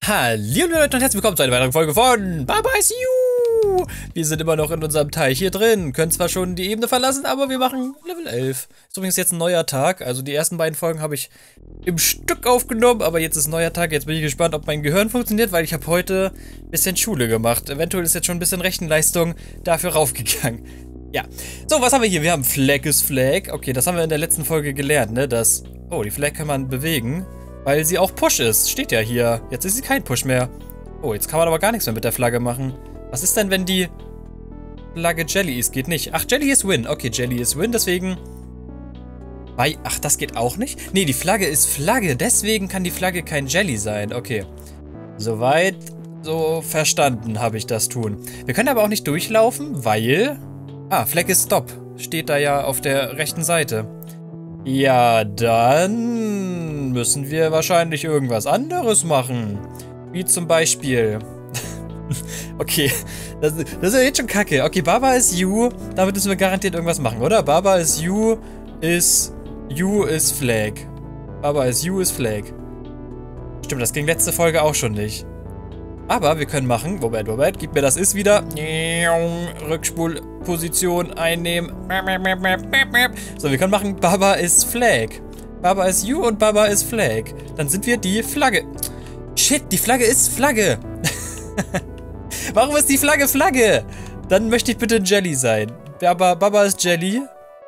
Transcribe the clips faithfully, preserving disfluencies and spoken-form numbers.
Hallo Leute und herzlich willkommen zu einer weiteren Folge von Baba is You! Wir sind immer noch in unserem Teich hier drin, können zwar schon die Ebene verlassen, aber wir machen Level elf. Ist übrigens jetzt ein neuer Tag, also die ersten beiden Folgen habe ich im Stück aufgenommen, aber jetzt ist ein neuer Tag, jetzt bin ich gespannt, ob mein Gehirn funktioniert, weil ich habe heute ein bisschen Schule gemacht. Eventuell ist jetzt schon ein bisschen Rechenleistung dafür raufgegangen. Ja, so, was haben wir hier? Wir haben Flag is Flag. Okay, das haben wir in der letzten Folge gelernt, ne, dass... Oh, die Flag kann man bewegen. Weil sie auch Push ist. Steht ja hier. Jetzt ist sie kein Push mehr. Oh, jetzt kann man aber gar nichts mehr mit der Flagge machen. Was ist denn, wenn die Flagge Jelly ist? Geht nicht. Ach, Jelly ist Win. Okay, Jelly ist Win, deswegen... Bei... Ach, das geht auch nicht? Nee, die Flagge ist Flagge. Deswegen kann die Flagge kein Jelly sein. Okay. Soweit, so verstanden habe ich das tun. Wir können aber auch nicht durchlaufen, weil... Ah, Flag is Stop. Steht da ja auf der rechten Seite. Ja, dann müssen wir wahrscheinlich irgendwas anderes machen. Wie zum Beispiel... okay, das, das ist ja jetzt schon kacke. Okay, Baba is You. Damit müssen wir garantiert irgendwas machen, oder? Baba is You ist... You is Flag. Baba is You is Flag. Stimmt, das ging letzte Folge auch schon nicht. Aber wir können machen... Moment, Moment, gib mir das Ist wieder. Rückspulposition einnehmen. So, wir können machen Baba is Flag. Baba is You und Baba is Flag. Dann sind wir die Flagge. Shit, die Flagge ist Flagge. Warum ist die Flagge Flagge? Dann möchte ich bitte Jelly sein. Baba, Baba ist Jelly.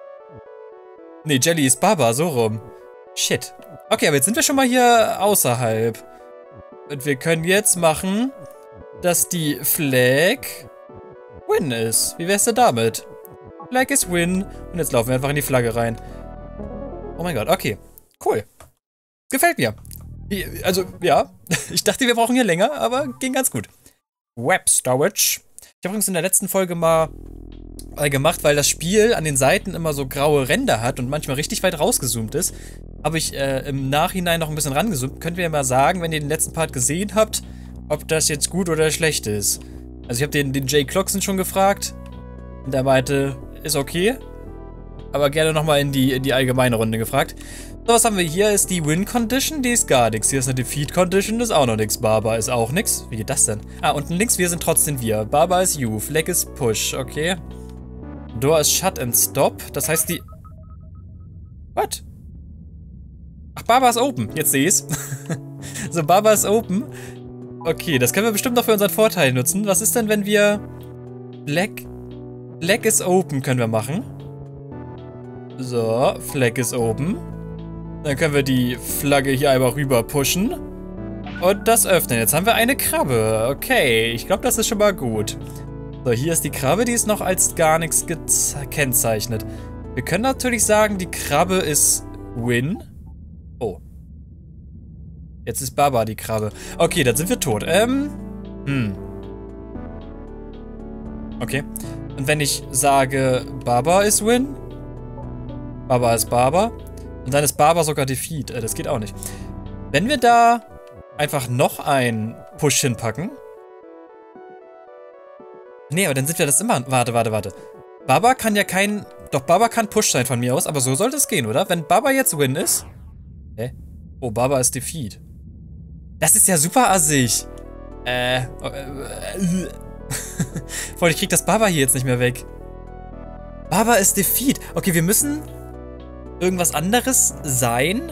Nee, Jelly ist Baba, so rum. Shit. Okay, aber jetzt sind wir schon mal hier außerhalb. Und wir können jetzt machen, dass die Flag Win ist. Wie wär's denn damit? Flag is Win. Und jetzt laufen wir einfach in die Flagge rein. Oh mein Gott, okay. Cool. Gefällt mir. Also, ja. Ich dachte, wir brauchen hier länger, aber ging ganz gut. Web Storage. Ich habe übrigens in der letzten Folge mal gemacht, weil das Spiel an den Seiten immer so graue Ränder hat und manchmal richtig weit rausgezoomt ist. Habe ich äh, im Nachhinein noch ein bisschen rangezoomt. Könnt ihr mir mal sagen, wenn ihr den letzten Part gesehen habt, ob das jetzt gut oder schlecht ist. Also ich habe den, den Jay Clockson schon gefragt. Und der meinte, ist okay. Aber gerne nochmal in die, in die allgemeine Runde gefragt. So, was haben wir hier? Ist die Win-Condition, die ist gar nichts. Hier ist eine Defeat-Condition, das ist auch noch nichts. Baba ist auch nichts. Wie geht das denn? Ah, unten links, wir sind trotzdem wir. Baba ist You, Flag ist Push, okay. Door ist Shut and Stop. Das heißt, die... What? Ach, Baba ist Open. Jetzt sehe ich's. So, Baba ist Open. Okay, das können wir bestimmt noch für unseren Vorteil nutzen. Was ist denn, wenn wir... Flag... Flag is Open können wir machen. So, Flag is Open. Dann können wir die Flagge hier einmal rüber pushen. Und das öffnen. Jetzt haben wir eine Krabbe. Okay, ich glaube, das ist schon mal gut. So, hier ist die Krabbe, die ist noch als gar nichts gekennzeichnet. Wir können natürlich sagen, die Krabbe ist Win. Oh. Jetzt ist Baba die Krabbe. Okay, dann sind wir tot. Ähm. Hm. Okay. Und wenn ich sage, Baba ist Win. Baba ist Baba. Und dann ist Baba sogar Defeat. Äh, das geht auch nicht. Wenn wir da einfach noch einen Push hinpacken. Nee, aber dann sind wir das immer... Warte, warte, warte. Baba kann ja kein... Doch, Baba kann Push sein von mir aus, aber so sollte es gehen, oder? Wenn Baba jetzt Win ist... Hä? Oh, Baba ist Defeat. Das ist ja super assig. Äh... äh, äh Voll, ich krieg das Baba hier jetzt nicht mehr weg. Baba ist Defeat. Okay, wir müssen... irgendwas anderes sein.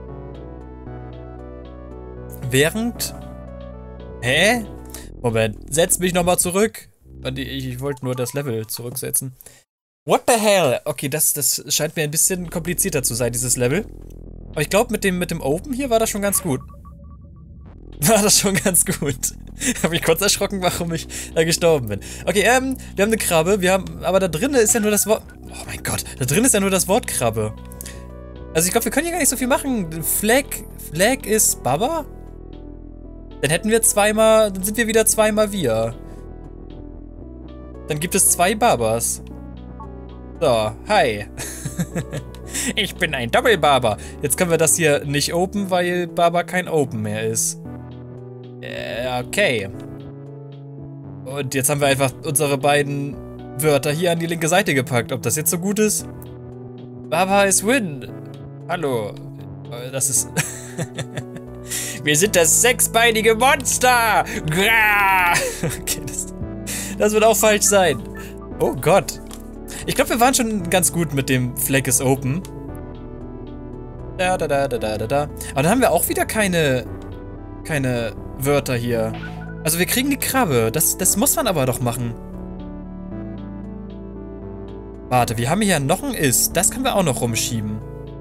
Während... Hä? Moment, setz mich nochmal zurück. Ich, ich wollte nur das Level zurücksetzen. What the hell? Okay, das, das scheint mir ein bisschen komplizierter zu sein, dieses Level. Aber ich glaube, mit dem, mit dem Open hier war das schon ganz gut. War das schon ganz gut. Habe mich kurz erschrocken, warum ich da gestorben bin. Okay, ähm, wir haben eine Krabbe. Wir haben, aber da drinnen ist ja nur das Wort... Oh mein Gott, da drin ist ja nur das Wort Krabbe. Also ich glaube, wir können hier gar nicht so viel machen. Flag, Flag ist Baba? Dann hätten wir zweimal, dann sind wir wieder zweimal wir. Dann gibt es zwei Babas. So, hi. Ich bin ein Doppelbaba. Jetzt können wir das hier nicht open, weil Baba kein Open mehr ist. Äh, okay. Und jetzt haben wir einfach unsere beiden Wörter hier an die linke Seite gepackt. Ob das jetzt so gut ist? Baba ist Win. Hallo. Das ist... Wir sind das sechsbeinige Monster! Grrrr. Okay, das, das wird auch falsch sein. Oh Gott. Ich glaube, wir waren schon ganz gut mit dem Flag is open. Da, da, da, da, da, da, da. Aber dann haben wir auch wieder keine, keine Wörter hier. Also wir kriegen die Krabbe. Das, das muss man aber doch machen. Warte, wir haben hier noch ein Is. Das können wir auch noch rumschieben.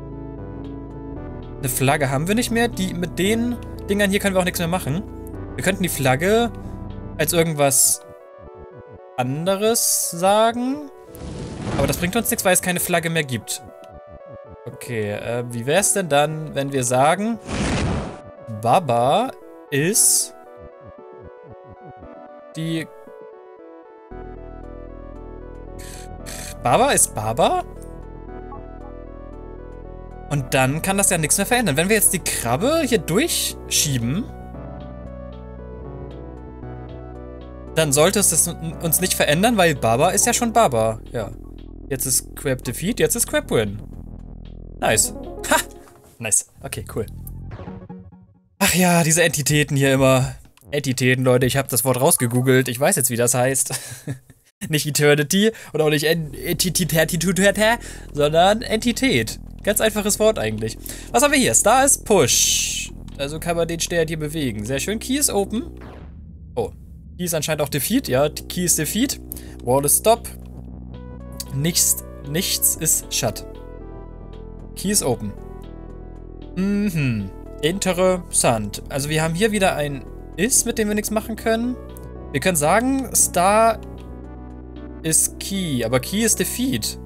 Eine Flagge haben wir nicht mehr. Die, mit den Dingern hier können wir auch nichts mehr machen. Wir könnten die Flagge als irgendwas anderes sagen. Aber das bringt uns nichts, weil es keine Flagge mehr gibt. Okay, äh, wie wäre es denn dann, wenn wir sagen, Baba ist die... Baba ist Baba? Und dann kann das ja nichts mehr verändern. Wenn wir jetzt die Krabbe hier durchschieben, dann sollte es das uns nicht verändern, weil Baba ist ja schon Baba. Ja. Jetzt ist Crab Defeat, jetzt ist Crab Win. Nice. Ha! Nice. Okay, cool. Ach ja, diese Entitäten hier immer. Entitäten, Leute, ich habe das Wort rausgegoogelt. Ich weiß jetzt, wie das heißt. Nicht Eternity und auch nicht Entität, sondern Entität. Ganz einfaches Wort eigentlich. Was haben wir hier? Star ist Push. Also kann man den Stern hier bewegen. Sehr schön. Key ist Open. Oh. Key ist anscheinend auch Defeat. Ja, Key ist Defeat. Wall ist Stop. Nichts, nichts ist Shut. Key ist Open. Mhm. Interessant. Also wir haben hier wieder ein Is, mit dem wir nichts machen können. Wir können sagen, Star ist Key, aber Key ist Defeat.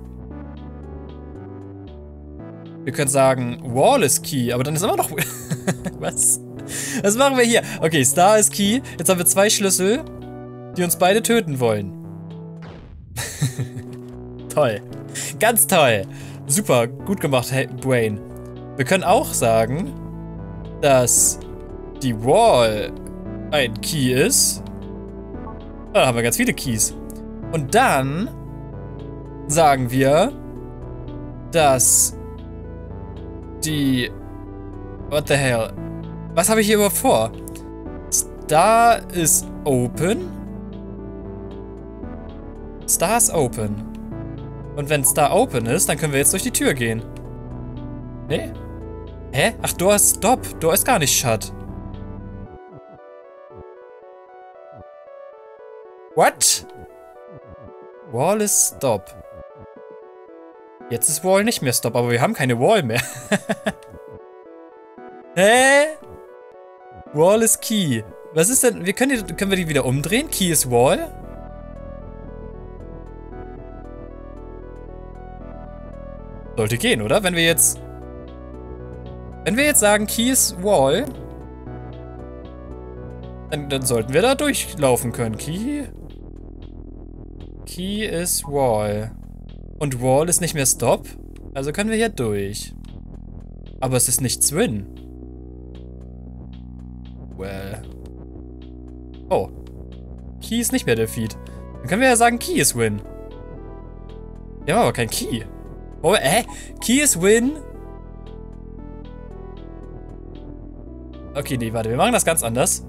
Wir können sagen, Wall ist Key, aber dann ist immer noch... Was? Was machen wir hier? Okay, Star ist Key. Jetzt haben wir zwei Schlüssel, die uns beide töten wollen. Toll. Ganz toll. Super, gut gemacht, hey, Brain. Wir können auch sagen, dass die Wall ein Key ist. Da haben wir ganz viele Keys. Und dann sagen wir, dass die... What the hell? Was habe ich hier überhaupt vor? Star ist open. Star ist open. Und wenn Star open ist, dann können wir jetzt durch die Tür gehen. Nee? Hä? Ach, Door ist Stop. Door ist gar nicht Shut. What? Wall ist Stop. Jetzt ist Wall nicht mehr Stop, aber wir haben keine Wall mehr. Hä? Wall ist Key. Was ist denn? Wir können, die, können wir die wieder umdrehen? Key ist Wall? Sollte gehen, oder? Wenn wir jetzt... Wenn wir jetzt sagen, Key ist Wall, dann, dann sollten wir da durchlaufen können. Key... Key ist Wall. Und Wall ist nicht mehr Stop. Also können wir hier durch. Aber es ist nicht Swin. Well. Oh. Key ist nicht mehr Defeat. Dann können wir ja sagen, Key ist Win. Wir haben aber kein Key. Oh, hä? Key ist Win? Okay, nee, warte. Wir machen das ganz anders.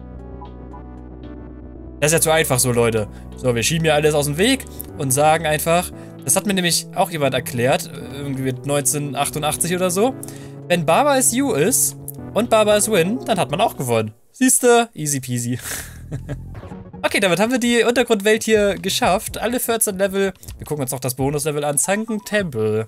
Das ist ja zu einfach so, Leute. So, wir schieben hier alles aus dem Weg und sagen einfach, das hat mir nämlich auch jemand erklärt, irgendwie mit neunzehnhundertachtundachtzig oder so. Wenn Baba is You ist und Baba is Win, dann hat man auch gewonnen. Siehste? Easy peasy. Okay, damit haben wir die Untergrundwelt hier geschafft. Alle vierzehn Level. Wir gucken uns noch das Bonuslevel an. Sunken Temple.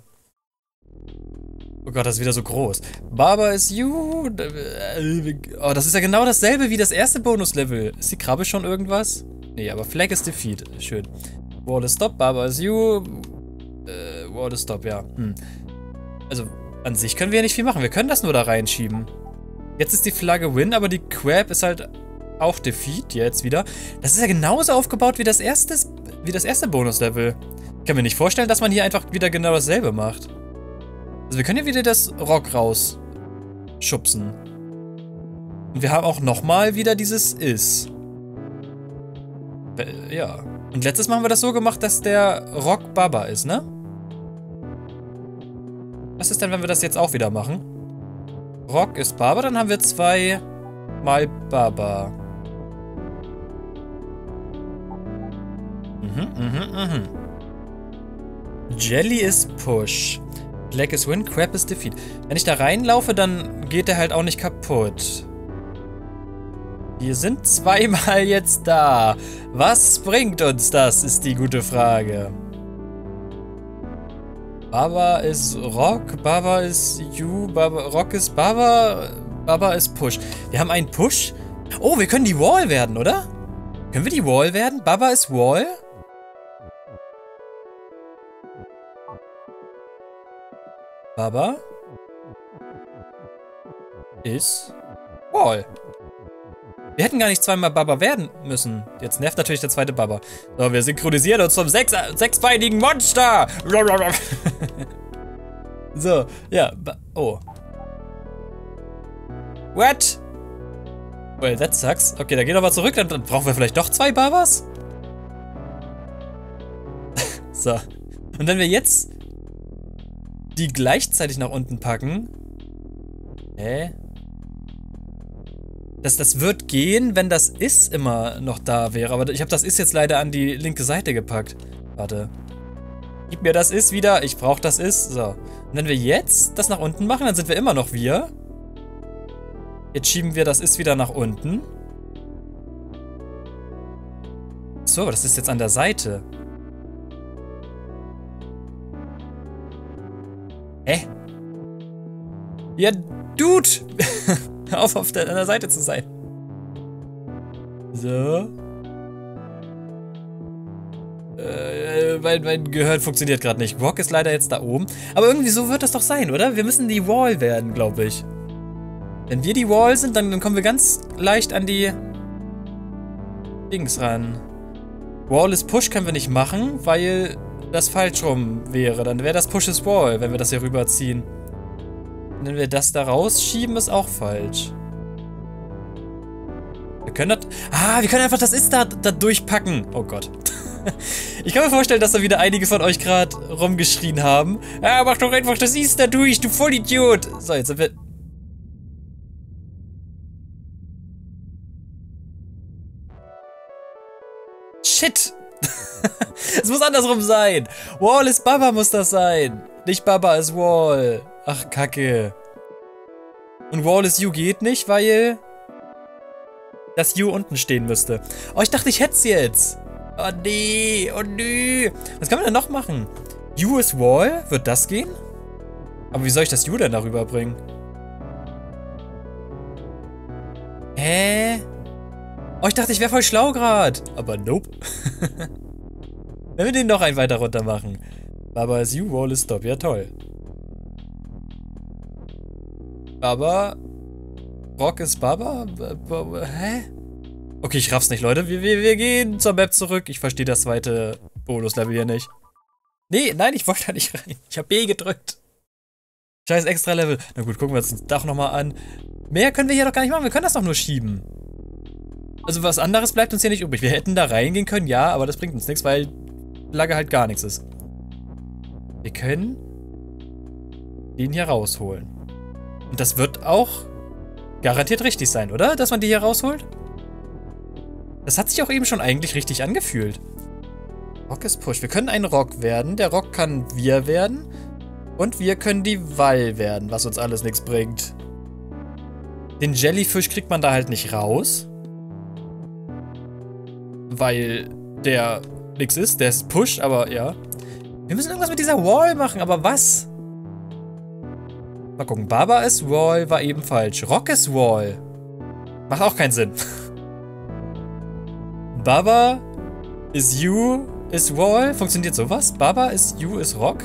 Oh Gott, das ist wieder so groß. Baba is You. Oh, das ist ja genau dasselbe wie das erste Bonuslevel. Ist die Krabbe schon irgendwas? Nee, aber Flag is Defeat. Schön. Wall is Stop, Baba is You. Äh, Wall is Stop, ja. Hm. Also, an sich können wir ja nicht viel machen. Wir können das nur da reinschieben. Jetzt ist die Flagge Win, aber die Crab ist halt auch Defeat jetzt wieder. Das ist ja genauso aufgebaut wie das erste, wie das erste Bonuslevel. Ich kann mir nicht vorstellen, dass man hier einfach wieder genau dasselbe macht. Also wir können hier wieder das Rock rausschubsen. Und wir haben auch nochmal wieder dieses Is. Ja. Und letztes Mal haben wir das so gemacht, dass der Rock Baba ist, ne? Was ist denn, wenn wir das jetzt auch wieder machen? Rock ist Baba, dann haben wir zwei mal Baba. Mhm, mhm, mhm. Jelly ist Push. Black is Win, Crab is Defeat. Wenn ich da reinlaufe, dann geht der halt auch nicht kaputt. Wir sind zweimal jetzt da. Was bringt uns das, ist die gute Frage. Baba ist Rock, Baba ist You, Baba, Rock ist Baba, Baba ist Push. Wir haben einen Push. Oh, wir können die Wall werden, oder? Können wir die Wall werden? Baba ist Wall? Baba ist Wall. Wir hätten gar nicht zweimal Baba werden müssen. Jetzt nervt natürlich der zweite Baba. So, wir synchronisieren uns zum sechs, sechsbeinigen Monster. So, ja. Oh. What? Well, that sucks. Okay, dann gehen wir mal zurück. Dann, dann brauchen wir vielleicht doch zwei Babas? So. Und wenn wir jetzt die gleichzeitig nach unten packen. Hä? Das, das wird gehen, wenn das Ist immer noch da wäre. Aber ich habe das Ist jetzt leider an die linke Seite gepackt. Warte. Gib mir das Ist wieder. Ich brauche das Ist. So. Und wenn wir jetzt das nach unten machen, dann sind wir immer noch wir. Jetzt schieben wir das Ist wieder nach unten. So, das ist jetzt an der Seite. Hä? Ja, Dude! Hör auf, auf der, an der Seite zu sein. So. Äh, mein, mein Gehirn funktioniert gerade nicht. Rock ist leider jetzt da oben. Aber irgendwie so wird das doch sein, oder? Wir müssen die Wall werden, glaube ich. Wenn wir die Wall sind, dann, dann kommen wir ganz leicht an die Dings ran. Wall is Push können wir nicht machen, weil das falsch rum wäre. Dann wäre das Push is Wall, wenn wir das hier rüberziehen. Und wenn wir das da rausschieben, ist auch falsch. Wir können das... Ah, wir können einfach das Ist da, da durchpacken. Oh Gott. Ich kann mir vorstellen, dass da wieder einige von euch gerade rumgeschrien haben. Ja, mach doch einfach das Ist da durch, du Vollidiot. So, jetzt sind wir... Shit. Es muss andersrum sein. Wall ist Baba muss das sein. Nicht Baba ist Wall. Ach, Kacke. Und Wall is You geht nicht, weil das You unten stehen müsste. Oh, ich dachte, ich hätte es jetzt. Oh, nee. Oh, nee. Was kann man denn noch machen? You is Wall? Wird das gehen? Aber wie soll ich das You denn darüber bringen? Hä? Oh, ich dachte, ich wäre voll schlau gerade. Aber nope. Wenn wir den noch einen weiter runter machen. Baba is You, Wall is Stop. Ja, toll. Baba. Rock ist Baba? B B hä? Okay, ich raff's nicht, Leute. Wir, wir, wir gehen zur Map zurück. Ich verstehe das zweite Bonuslevel hier nicht. Nee, nein, ich wollte da nicht rein. Ich habe B gedrückt. Scheiß extra Level. Na gut, gucken wir uns das Dach nochmal an. Mehr können wir hier doch gar nicht machen. Wir können das doch nur schieben. Also was anderes bleibt uns hier nicht übrig. Wir hätten da reingehen können, ja, aber das bringt uns nichts, weil Flagge halt gar nichts ist. Wir können den hier rausholen. Und das wird auch garantiert richtig sein, oder? Dass man die hier rausholt? Das hat sich auch eben schon eigentlich richtig angefühlt. Rock ist Push. Wir können ein Rock werden. Der Rock kann wir werden. Und wir können die Wall werden, was uns alles nichts bringt. Den Jellyfish kriegt man da halt nicht raus. Weil der nichts ist. Der ist Push, aber ja. Wir müssen irgendwas mit dieser Wall machen, aber was? Mal gucken. Baba ist Wall, war eben falsch. Rock ist Wall. Macht auch keinen Sinn. Baba is You is Wall. Funktioniert sowas? Baba is You is Rock?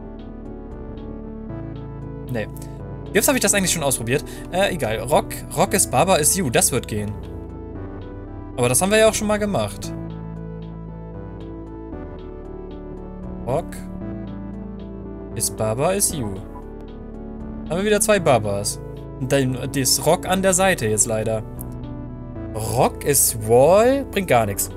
Nee. Jetzt habe ich das eigentlich schon ausprobiert. Äh, egal. Rock, Rock ist Baba is You. Das wird gehen. Aber das haben wir ja auch schon mal gemacht. Rock ist Baba is You. Haben wir wieder zwei Babas. Und dann das Rock an der Seite jetzt leider. Rock is Wall bringt gar nichts.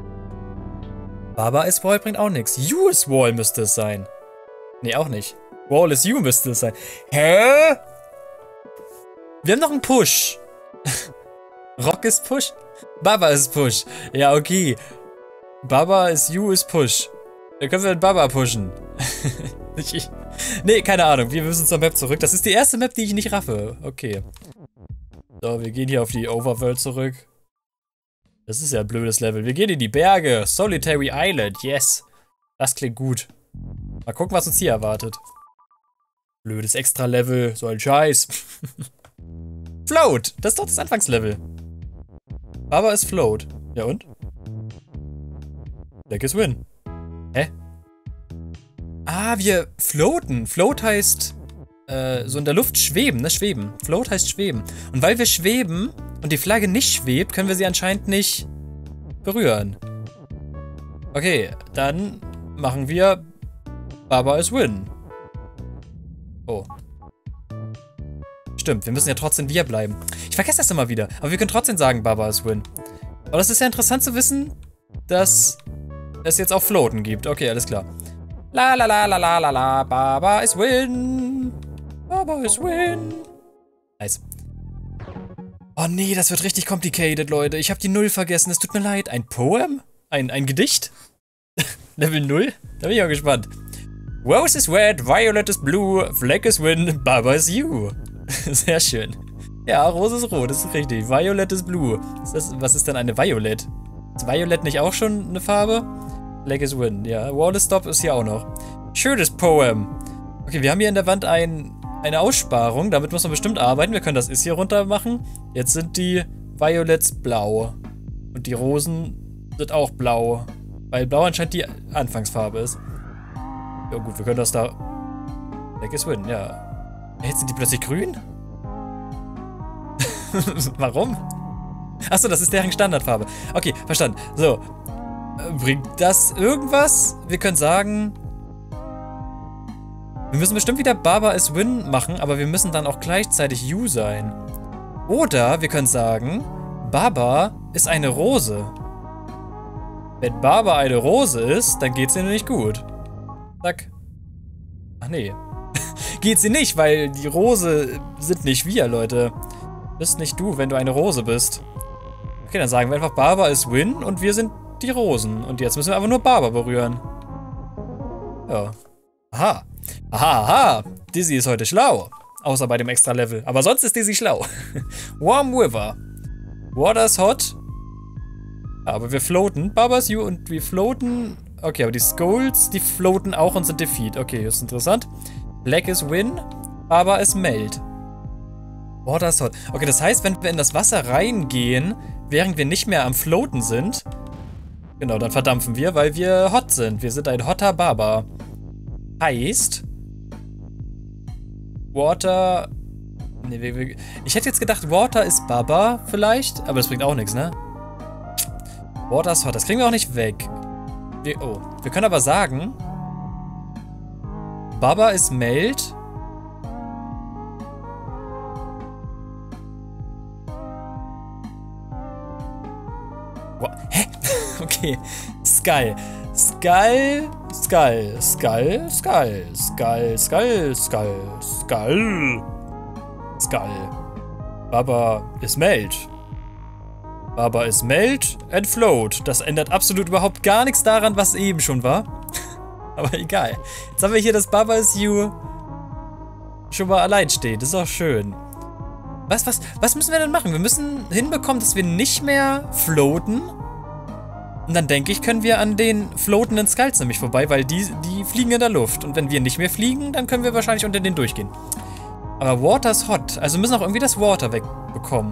Baba is Wall bringt auch nichts. You is Wall müsste es sein. Nee, auch nicht. Wall is You müsste es sein. Hä? Wir haben noch einen Push. Rock ist Push. Baba ist Push. Ja, okay. Baba ist You ist Push. Dann können wir mit Baba pushen. ich, ich, nee, keine Ahnung. Wir müssen zur Map zurück. Das ist die erste Map, die ich nicht raffe. Okay. So, wir gehen hier auf die Overworld zurück. Das ist ja ein blödes Level. Wir gehen in die Berge. Solitary Island. Yes. Das klingt gut. Mal gucken, was uns hier erwartet. Blödes Extra-Level. So ein Scheiß. Float. Das ist doch das Anfangslevel. Baba ist Float. Ja und? Black is Win. Hä? Ah, wir floaten. Float heißt äh, so in der Luft schweben, ne? Schweben. Float heißt schweben. Und weil wir schweben und die Flagge nicht schwebt, können wir sie anscheinend nicht berühren. Okay, dann machen wir Baba is Win. Oh. Stimmt, wir müssen ja trotzdem wir bleiben. Ich vergesse das immer wieder, aber wir können trotzdem sagen, Baba is Win. Aber das ist ja interessant zu wissen, dass es jetzt auch Floaten gibt. Okay, alles klar. La la la la la la la, Baba is Win. Baba is Win. Nice. Oh nee, das wird richtig complicated, Leute. Ich habe die Null vergessen, es tut mir leid. Ein Poem? Ein, ein Gedicht? Level null? Da bin ich auch gespannt. Rose is red, violet is blue, flag is win, Baba is you. Sehr schön. Ja, Rose ist rot, das ist richtig. Violet is blue. Ist das, was ist denn eine Violet? Ist Violet nicht auch schon eine Farbe? Flag is win, ja. Wall is stop ist hier auch noch. Schönes Poem. Okay, wir haben hier in der Wand ein, eine Aussparung. Damit muss man bestimmt arbeiten. Wir können das Is hier runter machen. Jetzt sind die Violets blau. Und die Rosen sind auch blau. Weil blau anscheinend die Anfangsfarbe ist. Ja gut, wir können das da... Flag is win, ja. Jetzt sind die plötzlich grün? Warum? Achso, das ist deren Standardfarbe. Okay, verstanden. So. Bringt das irgendwas? Wir können sagen... Wir müssen bestimmt wieder Baba is Win machen, aber wir müssen dann auch gleichzeitig You sein. Oder wir können sagen, Baba ist eine Rose. Wenn Baba eine Rose ist, dann geht's ihr nicht gut. Zack. Ach nee. Geht sie nicht, weil die Rose sind nicht wir, Leute. Bist nicht du, wenn du eine Rose bist. Okay, dann sagen wir einfach, Baba ist Win und wir sind die Rosen. Und jetzt müssen wir einfach nur Baba berühren. Ja. Aha. Aha, aha. Dizzy ist heute schlau. Außer bei dem extra Level. Aber sonst ist Dizzy schlau. Warm River. Water's hot. Aber wir floaten. Baba is you und wir floaten. Okay, aber die Skulls, die floaten auch und sind defeat. Okay, das ist interessant. Black is win, Baba is melt. Water's hot. Okay, das heißt, wenn wir in das Wasser reingehen, während wir nicht mehr am Floaten sind, genau, dann verdampfen wir, weil wir hot sind. Wir sind ein hotter Baba. Heißt, Water... Nee, wir, wir, ich hätte jetzt gedacht, Water ist Baba vielleicht, aber das bringt auch nichts, ne? Water's hot, das kriegen wir auch nicht weg. Wir, oh, wir können aber sagen, Baba ist melt. What? Hä? Okay. Skull. Skull. Skull. Skull. Skull. Skull. Skull. Skull. Skull. Skull. Baba ist melt. Baba ist melt and float. Das ändert absolut überhaupt gar nichts daran, was eben schon war. Aber egal. Jetzt haben wir hier das Baba is you schon mal allein stehen. Das ist auch schön. Was, was, was müssen wir denn machen? Wir müssen hinbekommen, dass wir nicht mehr floaten. Und dann denke ich, können wir an den floatenden Skulls nämlich vorbei, weil die, die fliegen in der Luft. Und wenn wir nicht mehr fliegen, dann können wir wahrscheinlich unter denen durchgehen. Aber Water's hot. Also müssen auch irgendwie das Water wegbekommen.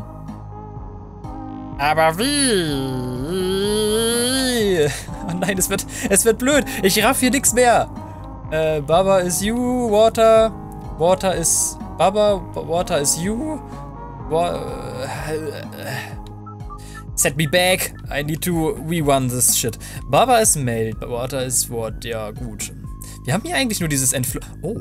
Aber wie? Oh nein, es wird, es wird blöd. Ich raff hier nichts mehr. Äh, Baba is you, Water. Water is Baba, Water is you. Wa Set me back. I need to rerun this shit. Baba is melt, Water is what? Ja, gut. Wir haben hier eigentlich nur dieses Entflo... Oh.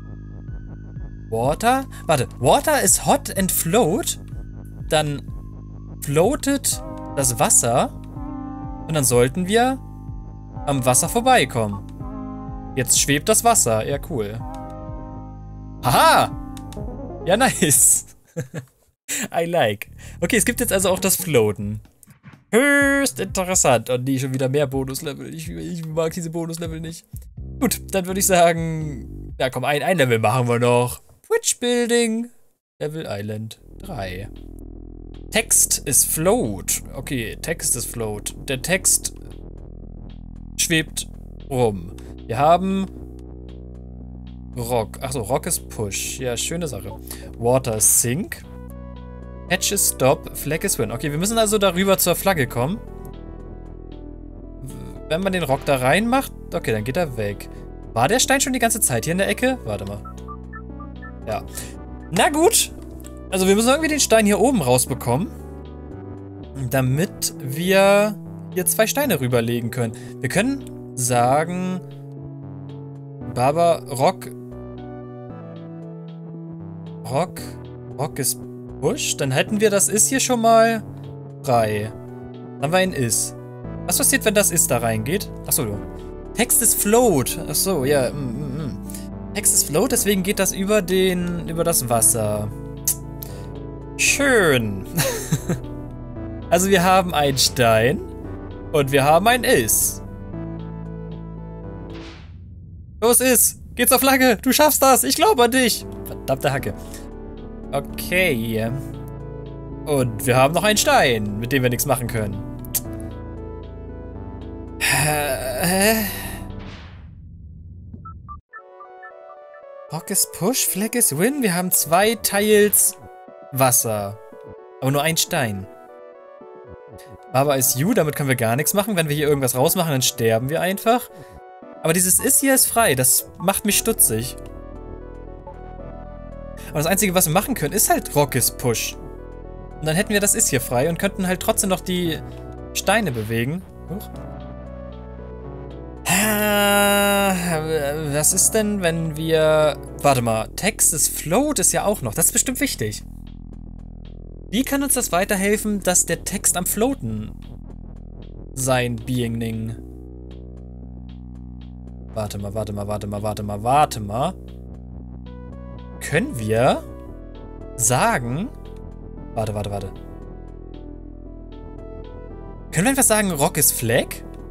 Water? Warte, Water is hot and float? Dann floatet das Wasser und dann sollten wir am Wasser vorbeikommen. Jetzt schwebt das Wasser. Ja, cool. Haha! Ja, nice. I like. Okay, es gibt jetzt also auch das Floaten. Höchst interessant. Und nie schon wieder mehr Bonuslevel. Ich, ich mag diese Bonuslevel nicht. Gut, dann würde ich sagen, ja komm, ein, ein Level machen wir noch. Bridge Building. Level Island drei. Text ist Float. Okay, Text ist Float. Der Text schwebt rum. Wir haben Rock. Achso, Rock ist Push. Ja, schöne Sache. Water ist Sink. Hatch ist Stop. Flag ist Win. Okay, wir müssen also darüber zur Flagge kommen. Wenn man den Rock da reinmacht, okay, dann geht er weg. War der Stein schon die ganze Zeit hier in der Ecke? Warte mal. Ja. Na gut. Also wir müssen irgendwie den Stein hier oben rausbekommen, damit wir hier zwei Steine rüberlegen können. Wir können sagen, Baba, Rock, Rock, Rock ist Push. Dann hätten wir das Ist hier schon mal frei. Dann haben wir ein Ist. Was passiert, wenn das Ist da reingeht? Achso, du. Text ist Float. Achso, ja. Mm, mm, mm. Text ist Float, deswegen geht das über den, über das Wasser. Schön. Also wir haben einen Stein und wir haben ein Is. Los Is, geh zur Flagge, du schaffst das, ich glaube an dich. Verdammte Hacke. Okay. Und wir haben noch einen Stein, mit dem wir nichts machen können. Rock is Push, Flag is Win. Wir haben zwei Tiles Wasser. Aber nur ein Stein. Baba ist You, damit können wir gar nichts machen. Wenn wir hier irgendwas rausmachen, dann sterben wir einfach. Aber dieses Ist hier ist frei. Das macht mich stutzig. Aber das Einzige, was wir machen können, ist halt Rock is Push. Und dann hätten wir das Ist hier frei und könnten halt trotzdem noch die Steine bewegen. Huch. Was ist denn, wenn wir... Warte mal, Text ist Float ist ja auch noch. Das ist bestimmt wichtig. Wie kann uns das weiterhelfen, dass der Text am Floaten sein Being-Ning? Warte mal, warte mal, warte mal, warte mal, warte mal. Können wir sagen... Warte, warte, warte. Können wir einfach sagen, Rock is Flag?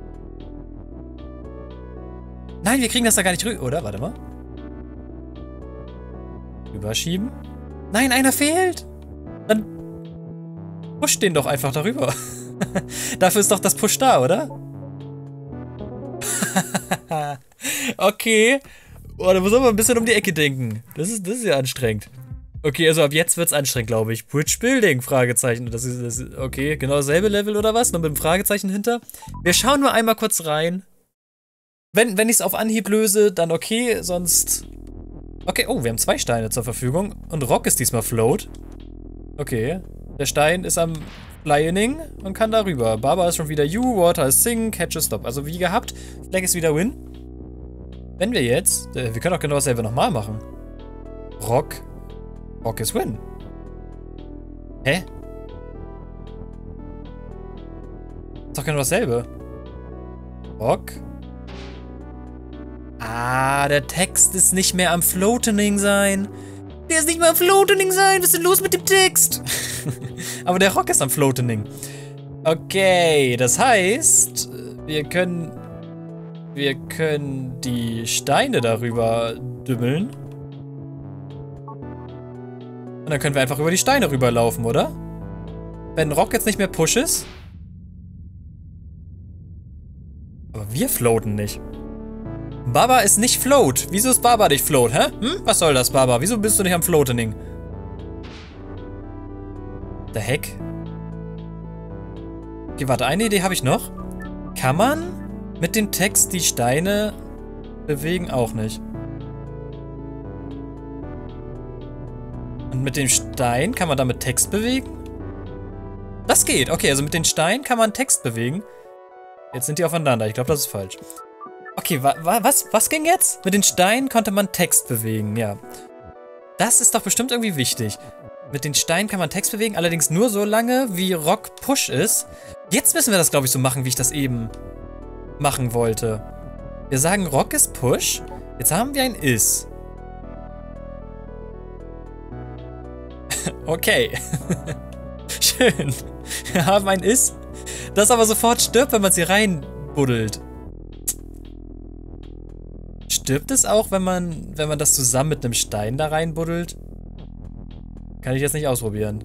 Nein, wir kriegen das da gar nicht rüber, oder? Warte mal. Überschieben. Nein, einer fehlt. Dann push den doch einfach darüber. Dafür ist doch das Push da, oder? Okay. Boah, da muss man ein bisschen um die Ecke denken. Das ist, das ist ja anstrengend. Okay, also ab jetzt wird's anstrengend, glaube ich. Bridge Building, Fragezeichen. Das ist, das ist, okay, genau dasselbe Level oder was? Nur mit einem Fragezeichen hinter. Wir schauen nur einmal kurz rein. Wenn, wenn ich es auf Anhieb löse, dann okay, sonst... Okay, oh, wir haben zwei Steine zur Verfügung. Und Rock ist diesmal Float. Okay, der Stein ist am Flying und kann darüber. Baba ist schon wieder You, Water ist Sink, Catch is Stop. Also wie gehabt, Flag ist wieder Win. Wenn wir jetzt... Äh, wir können auch genau dasselbe nochmal machen. Rock. Rock ist Win. Hä? Ist doch genau dasselbe. Rock... Ah, der Text ist nicht mehr am Floatening sein. Der ist nicht mehr am Floatening sein. Was ist denn los mit dem Text? Aber der Rock ist am Floatening. Okay, das heißt, wir können... Wir können die Steine darüber dümmeln. Und dann können wir einfach über die Steine rüberlaufen, oder? Wenn Rock jetzt nicht mehr Push ist. Aber wir floaten nicht. Baba ist nicht Float. Wieso ist Baba nicht Float, hä? Hm? Was soll das, Baba? Wieso bist du nicht am Floatening? Der Heck? Okay, warte, eine Idee habe ich noch. Kann man mit dem Text die Steine bewegen? Auch nicht. Und mit dem Stein kann man damit Text bewegen? Das geht. Okay, also mit den Steinen kann man Text bewegen. Jetzt sind die aufeinander. Ich glaube, das ist falsch. Okay, wa wa was, was ging jetzt? Mit den Steinen konnte man Text bewegen, ja. Das ist doch bestimmt irgendwie wichtig. Mit den Steinen kann man Text bewegen, allerdings nur so lange, wie Rock Push ist. Jetzt müssen wir das, glaube ich, so machen, wie ich das eben machen wollte. Wir sagen, Rock ist Push. Jetzt haben wir ein Is. Okay. Schön. Wir haben ein Is, das aber sofort stirbt, wenn man sie reinbuddelt. Stirbt es auch, wenn man, wenn man das zusammen mit einem Stein da reinbuddelt? Kann ich jetzt nicht ausprobieren.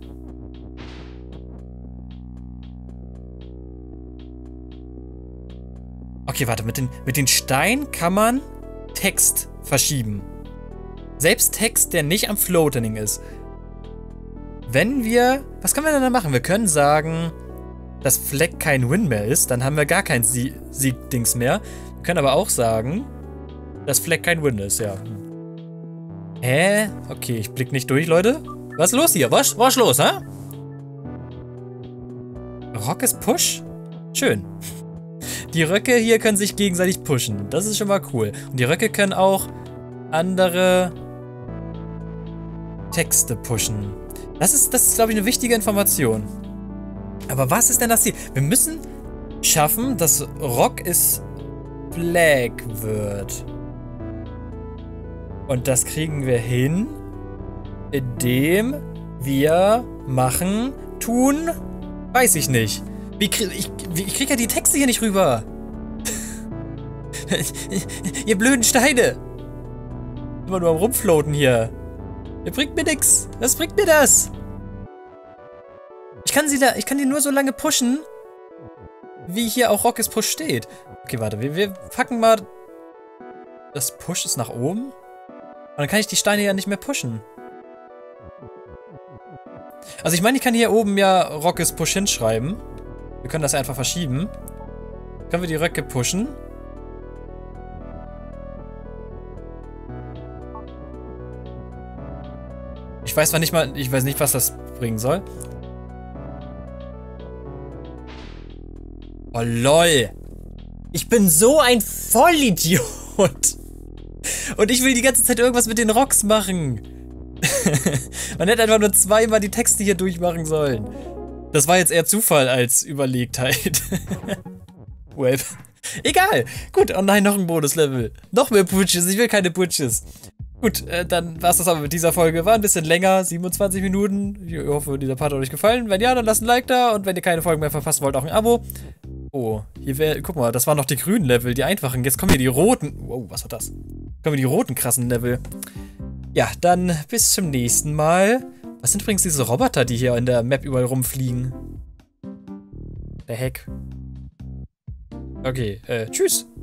Okay, warte, mit den, mit den Steinen kann man Text verschieben. Selbst Text, der nicht am Floating ist. Wenn wir... Was können wir denn da machen? Wir können sagen, dass Fleck kein Win mehr ist. Dann haben wir gar kein Sie Sieg-Dings mehr. Wir können aber auch sagen, dass Fleck kein Win ist, ja. Hä? Okay, ich blick nicht durch, Leute. Was ist los hier? Was, was ist los, hä? Rock ist Push? Schön. Die Röcke hier können sich gegenseitig pushen. Das ist schon mal cool. Und die Röcke können auch andere Texte pushen. Das ist, das ist glaube ich, eine wichtige Information. Aber was ist denn das hier? Wir müssen schaffen, dass Rock ist Flag wird. Und das kriegen wir hin, indem wir machen, tun, weiß ich nicht. Wie krieg, ich, ich krieg ja die Texte hier nicht rüber. Ihr blöden Steine. Immer nur am Rumfloaten hier. Ihr bringt mir nix. Was bringt mir das? Ich kann sie da, ich kann die nur so lange pushen, wie hier auch Rock is Push steht. Okay, warte, wir, wir packen mal das Push ist nach oben. Und dann kann ich die Steine ja nicht mehr pushen. Also ich meine, ich kann hier oben ja Rock is Push hinschreiben. Wir können das einfach verschieben. Können wir die Röcke pushen? Ich weiß zwar nicht mal, ich weiß nicht, was das bringen soll. Oh lol. Ich bin so ein Vollidiot. Und ich will die ganze Zeit irgendwas mit den Rocks machen. Man hätte einfach nur zweimal die Texte hier durchmachen sollen. Das war jetzt eher Zufall als Überlegtheit. Well. Egal. Gut, oh nein, noch ein Bonuslevel. Noch mehr Putches. Ich will keine Putches. Gut, äh, dann war es das aber mit dieser Folge. War ein bisschen länger, siebenundzwanzig Minuten. Ich hoffe, dieser Part hat euch gefallen. Wenn ja, dann lasst ein Like da. Und wenn ihr keine Folgen mehr verpassen wollt, auch ein Abo. Oh, hier wäre, guck mal, das waren noch die grünen Level, die einfachen. Jetzt kommen hier die roten. Wow, was war das? Kommen hier die roten krassen Level. Ja, dann bis zum nächsten Mal. Was sind übrigens diese Roboter, die hier in der Map überall rumfliegen? Der Heck. Okay, äh, tschüss.